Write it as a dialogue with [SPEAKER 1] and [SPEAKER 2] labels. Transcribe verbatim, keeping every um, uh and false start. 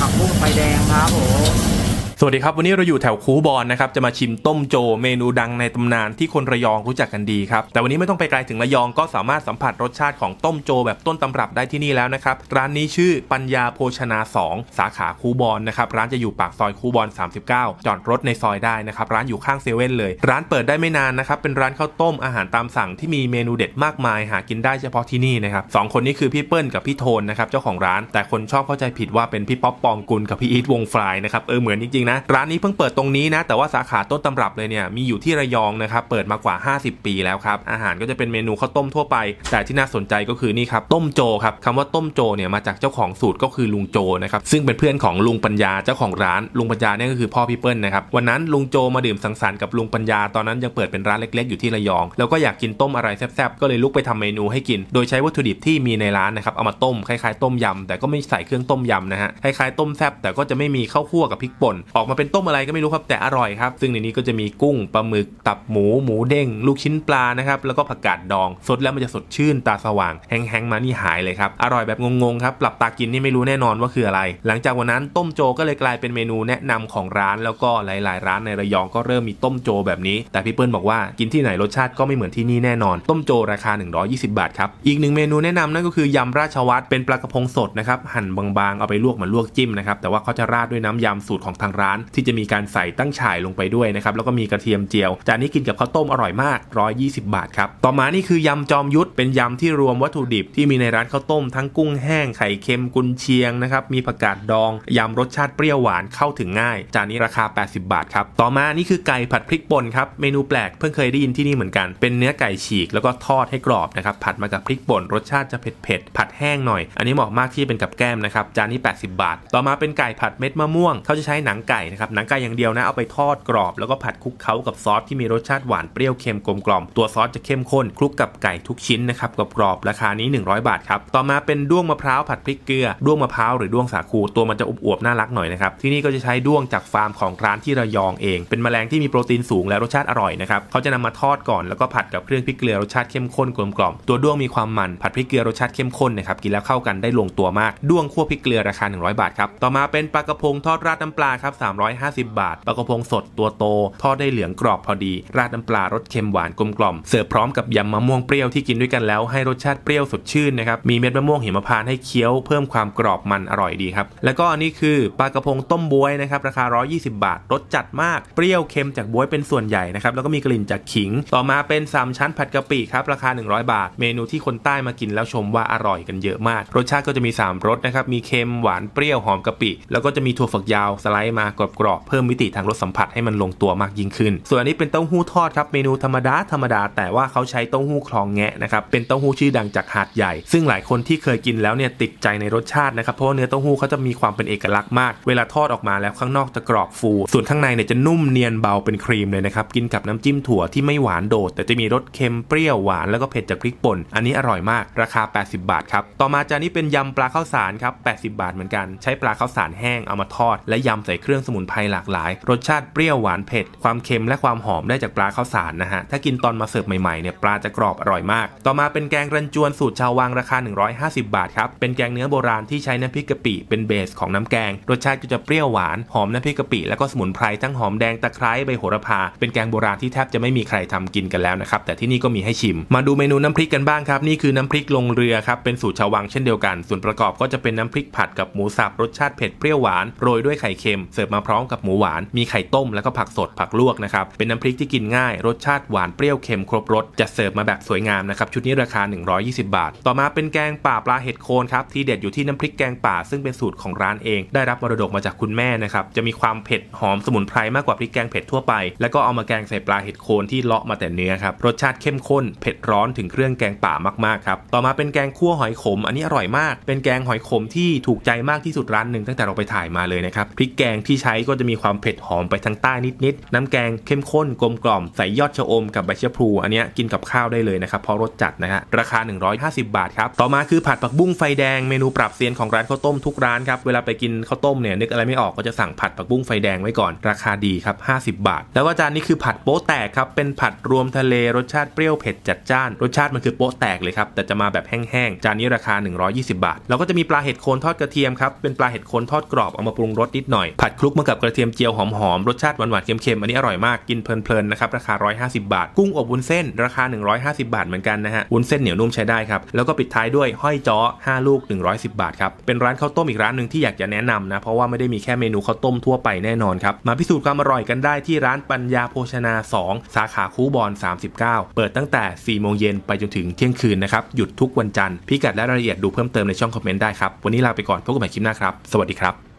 [SPEAKER 1] ผักบุ้งไฟแดงครับผม
[SPEAKER 2] สวัสดีครับวันนี้เราอยู่แถวคูบอนนะครับจะมาชิมต้มโจเมนูดังในตำนานที่คนระยองรู้จักกันดีครับแต่วันนี้ไม่ต้องไปไกลถึงระยองก็สามารถสัมผัสรสชาติของต้มโจแบบต้นตำรับได้ที่นี่แล้วนะครับร้านนี้ชื่อปัญญาโภชนาสองสาขาคูบอนนะครับร้านจะอยู่ปากซอยคูบอนสามสิบเก้าจอดรถในซอยได้นะครับร้านอยู่ข้างเซเว่นเลยร้านเปิดได้ไม่นานนะครับเป็นร้านข้าวต้มอาหารตามสั่งที่มีเมนูเด็ดมากมายหากินได้เฉพาะที่นี่นะครับสองคนนี้คือพี่เปิ้ลกับพี่โทนนะครับเจ้าของร้านแต่คนชอบเข้าใจผิดว่าเป็นพี่ป๊อปปองกุลกับพี่อีทวงฟลายนะครับเออเหมือนจริงๆนะร้านนี้เพิ่งเปิดตรงนี้นะแต่ว่าสาขาต้นตำรับเลยเนี่ยมีอยู่ที่ระยองนะครับเปิดมากว่าห้าสิบปีแล้วครับอาหารก็จะเป็นเมนูข้าวต้มทั่วไปแต่ที่น่าสนใจก็คือนี่ครับต้มโจครับคำว่าต้มโจเนี่ยมาจากเจ้าของสูตรก็คือลุงโจนะครับซึ่งเป็นเพื่อนของลุงปัญญาเจ้าของร้านลุงปัญญาเนี่ยก็คือพ่อพี่เปิ้ลนะครับวันนั้นลุงโจมาดื่มสังสรรค์กับลุงปัญญาตอนนั้นยังเปิดเป็นร้านเล็กๆอยู่ที่ระยองแล้วก็อยากกินต้มอะไรแซ่บๆก็เลยลุกไปทำเมนูให้กินโดยใช้วัตถุดิบที่มีในร้านนะครับเอามาต้มคล้ายๆต้มยำแต่ก็ไม่ใส่เครื่องต้มยำนะฮะคล้ายๆต้มแซ่บแต่ก็จะไม่มีข้าวคั่วกับพริกป่นออกมาเป็นต้มอะไรก็ไม่รู้ครับแต่อร่อยครับซึ่งในนี้ก็จะมีกุ้งปลาหมึกตับหมูหมูเด้งลูกชิ้นปลานะครับแล้วก็ผักกาดดองสดแล้วมันจะสดชื่นตาสว่างแห้งๆมานี่หายเลยครับอร่อยแบบงงๆครับหลับตากินนี่ไม่รู้แน่นอนว่าคืออะไรหลังจากวันนั้นต้มโจก็เลยกลายเป็นเมนูแนะนำของร้านแล้วก็หลายๆร้านในระยองก็เริ่มมีต้มโจแบบนี้แต่พี่เปิ้ลบอกว่ากินที่ไหนรสชาติก็ไม่เหมือนที่นี่แน่นอนต้มโจราคาหนึ่งร้อยยี่สิบบาทครับอีกหนึ่งเมนูแนะนำนั่นก็คือยำราชวัฒน์เป็นปลากระพงสดนะครับหั่นบางๆเอาไปลวกเหมือนลวกจิ้มนะครับแต่ว่าเขาจะราดด้วยน้ำยำสูตรของทางร้านที่จะมีการใส่ตั้งฉ่ายลงไปด้วยนะครับแล้วก็มีกระเทียมเจียวจานนี้กินกับข้าวต้มอร่อยมากหนึ่งร้อยยี่สิบบาทครับต่อมานี่คือยำจอมยุทธเป็นยำที่รวมวัตถุดิบที่มีในร้านข้าวต้มทั้งกุ้งแห้งไข่เค็มกุนเชียงนะครับมีผักกาดดองยำรสชาติเปรี้ยวหวานเข้าถึงง่ายจานนี้ราคาแปดสิบบาทครับต่อมานี่คือไก่ผัดพริกป่นครับเมนูแปลกเพิ่งเคยได้ยินที่นี่เหมือนกันเป็นเนื้อไก่ฉีกแล้วก็ทอดให้กรอบนะครับผัดมากับพริกป่นรสชาติจะเผ็ดๆผัดแห้งหน่อยอันนี้เหมาะมากที่เป็นกับแก้มนะครับจานนี้แปดสิบบาทต่อมาเป็นไก่ผัดเม็ดมะม่วงเขาจะใช้หนังไก่นะครับหนังไก่อย่างเดียวนะเอาไปทอดกรอบแล้วก็ผัดคลุกเคล้ากับซอสที่มีรสชาติหวานเปรี้ยวเค็มกลมกล่อมตัวซอสจะเข้มข้นคลุกกับไก่ทุกชิ้นนะครับกรอบๆราคานี้หนึ่งร้อยบาทครับต่อมาเป็นด้วงมะพร้าวผัดพริกเกลือด้วงมะพร้าวหรือด้วงสาคูตัวมันจะอวบๆน่ารักหน่อยนะครับที่นี่ก็จะใช้ด้วงจากฟาร์มของร้านที่ระยองเองเป็นแมลงที่มีโปรตีนสูงและรสชาติอร่อยนะครับเขาจะนำมาทอดก่อนแล้วก็ผัดกับเครื่องพริกเกลือรสชาติเข้มข้นกลมกล่อมตัวด้วงมีความมันผัดพริกเกลือรสชาติเข้มข้นนะครับกินแล้วเข้ากันได้ลงตัวมากด้วงคั่วพริกเกลือราคาหนึ่งร้อยบาทครับต่อมาเป็นปลากระพงทอดราดน้ำปลาครับสามร้อยห้าสิบบาทปลากระพงสดตัวโตทอดได้เหลืองกรอบพอดีราดน้ำปลารสเค็มหวานกลมกล่อมเสิร์ฟพร้อมกับยำมะม่วงเปรี้ยวที่กินด้วยกันแล้วให้รสชาติเปรี้ยวสดชื่นนะครับมีเม็ดมะม่วงหิมพานต์ให้เคี้ยวเพิ่มความกรอบมันอร่อยดีครับแล้วก็อันนี้คือปลากระพงต้มบ๊วยนะครับราคาหนึ่งร้อยยี่สิบบาทรสจัดมากเปรี้ยวเค็มจากบ๊วยเป็นส่วนใหญ่นะครับแล้วก็มีกลิ่นจากขิงต่อมาเป็นสามชั้นผัดกะปิครับราคาหนึ่งร้อยบาทเมนูที่คนใต้มากินแล้วชมว่าอร่อยกันเยอะมากรสชาติก็จะมีสามรสนะครับมีเค็มหวานเปรี้ยวหอมกะปิแล้วก็จะมีถั่วฝักยาวสไลด์มากรอบๆเพิ่มมิติทางรสสัมผัสให้มันลงตัวมากยิ่งขึ้นส่วนอันนี้เป็นเต้าหู้ทอดครับเมนูธรรมดาธรรมดาแต่ว่าเขาใช้เต้าหู้คลองแงะนะครับเป็นเต้าหู้ชื่อดังจากหาดใหญ่ซึ่งหลายคนที่เคยกินแล้วเนี่ยติดใจในรสชาตินะครับเพราะว่าเนื้อเต้าหู้เขาจะมีความเป็นเอกลักษณ์มากเวลาทอดออกมาแล้วข้างนอกจะกรอบฟูส่วนข้างในเนี่ยจะนุ่มเนียนเบาเป็นครีมเลยนะครับกินกับน้ำจิ้มถั่วที่ไม่หวานโดดแต่จะมีรสเค็มเปรี้ยวหวานแล้วก็เผ็ดจากพริกป่นอันนี้อร่อยมากราคาแปดสิบบาทครับต่อมาจานนี้เป็นยำปลาข้าวสารครับแปดสิบบาทเหมือนกันใช้ปลาข้าวสารแห้งเอามาทอดและยำใส่เครื่องสมุนไพรหลากหลายรสชาติเปรี้ยวหวานเผ็ดความเค็มและความหอมได้จากปลาข้าวสารนะฮะถ้ากินตอนมาเสิร์ฟใหม่ๆเนี่ยปลาจะกรอบอร่อยมากต่อมาเป็นแกงรันจวนสูตรชาววังราคาหนึ่งร้อยห้าสิบบาทครับเป็นแกงเนื้อโบราณที่ใช้น้ำพริกกะปิเป็นเบสของน้ำแกงรสชาติก็จะเปรี้ยวหวานหอมน้ำพริกกะปิแล้วก็สมุนไพรทั้งหอมแดงตะไคร้ใบโหระพาเป็นแกงโบราณที่แทบจะไม่มีใครทำกินกันแล้วนะครับแต่ที่นี่ก็มีให้ชิมมาดูเมนูน้ำพริกกันบ้างครับนี่คือน้ำพริกลงเรือครับเป็นสูตรชาววังเช่นเดียวกันส่วนประกอบก็จะเป็นน้ำพริกผัดกับหมูสับรสชาติเผ็ดเปรี้ยวหวานโรยด้วยไข่เค็มเสิร์ฟมาพร้อมกับหมูหวานมีไข่ต้มแล้วก็ผักสดผักลวกนะครับเป็นน้ำพริกที่กินง่ายรสชาติหวานเปรี้ยวเค็มครบรสจะเสิร์ฟมาแบบสวยงามนะครับชุดนี้ราคาหนึ่งร้อยยี่สิบบาทต่อมาเป็นแกงป่าปลาเห็ดโคนครับที่เด็ดอยู่ที่น้ำพริกแกงป่าซึ่งเป็นสูตรของร้านเองได้รับมรดกมาจากคุณแม่นะครับจะมีความเผ็ดหอมสมุนไพรมากกว่าพริกแกงเผ็ดทั่วไปแล้วก็เอามาแกงใส่ปลาเห็ดโคนที่เลาะมาแต่เนื้อครับรสชาติเข้มข้นเผ็ดร้อนถึงเครื่องแกงป่ามากๆครับต่อมาเป็นแกงคั่วหอยขมอันนี้อร่อยมากเป็นแกงหอยขมที่ถูกใจมากที่สุดร้านนึงตั้งแต่เราไปถ่ายมาเลยนะครับพริกแกงที่ใช้ก็จะมีความเผ็ดหอมไปทางใต้นิดๆน้ำแกงเข้มข้นกลมกล่อมใส่ยอดชะอมกับใบชะพลูอันนี้กินกับข้าวได้เลยนะครับเพราะรสจัดนะฮะราคาหนึ่งร้อยห้าสิบบาทครับต่อมาคือผัดผักบุ้งไฟแดงเมนูปรับเซียนของร้านข้าวต้มทุกร้านครับเวลาไปกินข้าวต้มเนี่ยนึกอะไรไม่ออกก็จะสั่งผัดผักบุ้งไฟแดงไว้ก่อนราคาดีครับห้าสิบบาทแล้วก็จานนี้คือผัดโป๊ะแตกครับเป็นผัดรวมทะเลรสชาติเปรี้ยวเผ็ดจัดจ้านรสชาติมันคือโป๊ะแตกเลยครับแต่จะมาแบบแห้งๆจานนี้ราคาหนึ่งร้อยยี่สิบบาทแล้วก็จะมีปลาเห็ดโคนทอดกระเทียมครับเป็นปลาเห็ดโคนทอดกรอบเอามาปรุงรสนิดหน่อยผัดคลุกมากับกระเทียมเจียวหอมๆรสชาติหวานๆเค็มๆอันนี้อร่อยมากกินเพลินๆนะครับราคาหนึ่งร้อยห้าสิบบาทกุ้งอบวุ้นเส้นราคาหนึ่งร้อยห้าสิบบาทเหมือนกันนะฮะวุ้นเส้นเหนียวนุ่มใช้ได้ครับแล้วก็ปิดท้ายด้วยห้อยจ้อห้าลูกหนึ่งร้อยสิบบาทครับเป็นร้านข้าวต้มอีกร้านนึงที่อยากจะแนะนำนะเพราะว่าไม่ได้มีแค่เมนูข้าวต้มทั่วไปแน่นอนครับมาพิสูจน์ความอร่อยกันได้ที่ร้านปัญญาโภชนาสองสาขาคูบอนสามสิบเก้าเปิดตั้งแต่สี่โมงเย็นไปจนถึงเที่ยงคืนนะครับหยุดทุกวันจันทร์พิกัดและรายละเอียดดูเพิ่มเติมในช่องคอมเมนต์ได้ครับวันนี้ลาไปก่อนพบกันใหม่คลิปหน้าครับสวัสดีครับ